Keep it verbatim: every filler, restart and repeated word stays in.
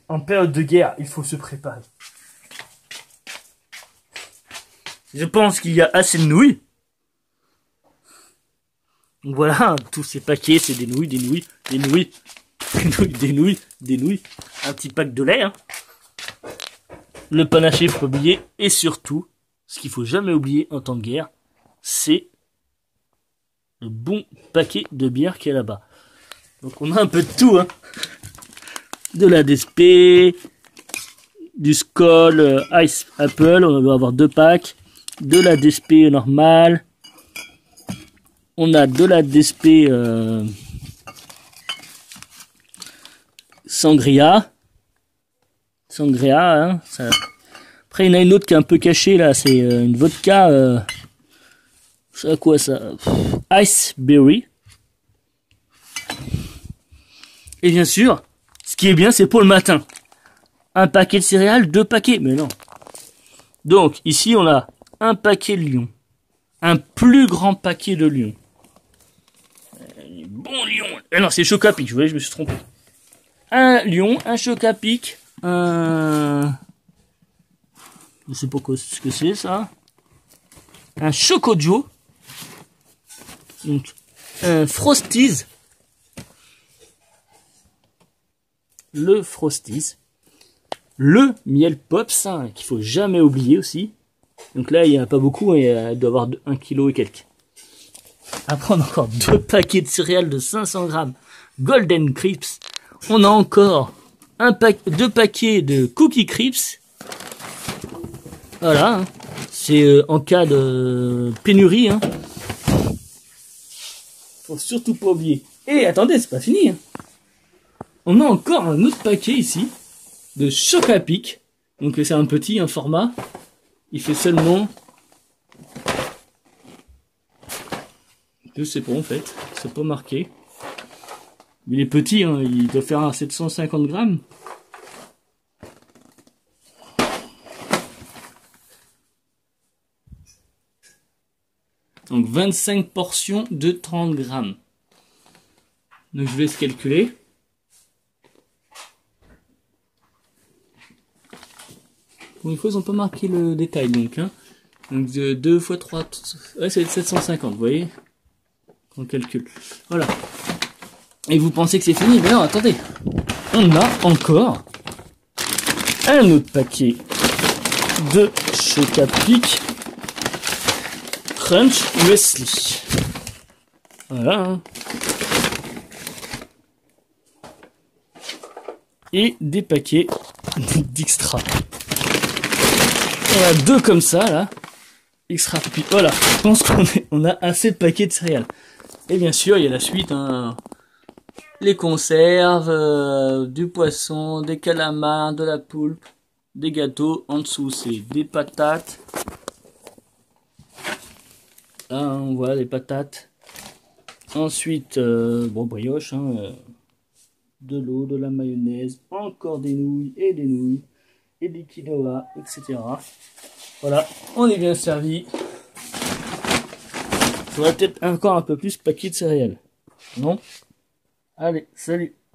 En période de guerre, il faut se préparer. Je pense qu'il y a assez de nouilles. Donc voilà, tous ces paquets, c'est des nouilles, des nouilles, des nouilles, des nouilles, des nouilles, des nouilles. Un petit pack de lait. Hein. Le panaché, faut pas oublier. Et surtout, ce qu'il faut jamais oublier en temps de guerre, c'est le bon paquet de bière qui est là-bas. Donc on a un peu de tout. Hein. De la D S P, du Skol, euh, Ice Apple, on va avoir deux packs. De la D S P normale. On a de la D S P euh, Sangria. Sangria, hein, ça. Après, il y en a une autre qui est un peu cachée, là. C'est euh, une vodka. Euh, c'est quoi ça? Iceberry. Et bien sûr, ce qui est bien, c'est pour le matin. Un paquet de céréales, deux paquets. Mais non. Donc, ici, on a un paquet de Lion. Un plus grand paquet de Lion. Bon Lion. Eh non, c'est Chocapic, vous voyez, je me suis trompé. Un Lion, un Chocapic, un... Je sais pas quoi, ce que c'est, ça. Un Chocojo. Donc, un Frosties. Le Frosties. Le miel Pops, hein, qu'il faut jamais oublier aussi. Donc là, il n'y en a pas beaucoup, il doit y avoir un kilo et quelques. Après, on a encore deux paquets de céréales de cinq cents grammes Golden Crisps. On a encore un pack, deux paquets de Cookie Crisps. Voilà, hein. C'est euh, en cas de pénurie. Hein. Faut surtout pas oublier. Et attendez, c'est pas fini. Hein. On a encore un autre paquet ici de Chocapic. Donc c'est un petit, un format. Il fait seulement... Je sais pas en fait, c'est pas marqué. Il est petit, hein, il doit faire un sept cent cinquante grammes. Donc vingt-cinq portions de trente grammes. Donc je vais laisse calculer. Pour une fois, ils n'ont pas marqué le détail donc. Hein. Donc deux fois trois, ouais, c'est sept cent cinquante, vous voyez. On calcule. Voilà. Et vous pensez que c'est fini? Mais non, attendez. On a encore un autre paquet de Chocapic Crunch Muesli. Voilà. Et des paquets d'extra. On a deux comme ça, là. Extra. Voilà. Je pense qu'on on a assez de paquets de céréales. Et bien sûr, il y a la suite, hein. Les conserves, euh, du poisson, des calamars, de la poulpe, des gâteaux. En dessous, c'est des patates. Là, hein, on voit les patates. Ensuite, euh, bon, brioche, hein, euh, de l'eau, de la mayonnaise, encore des nouilles et des nouilles, et des quinoa, et cetera. Voilà, on est bien servi. Il faudrait peut-être encore un peu plus de paquets de céréales. Non? Allez, salut!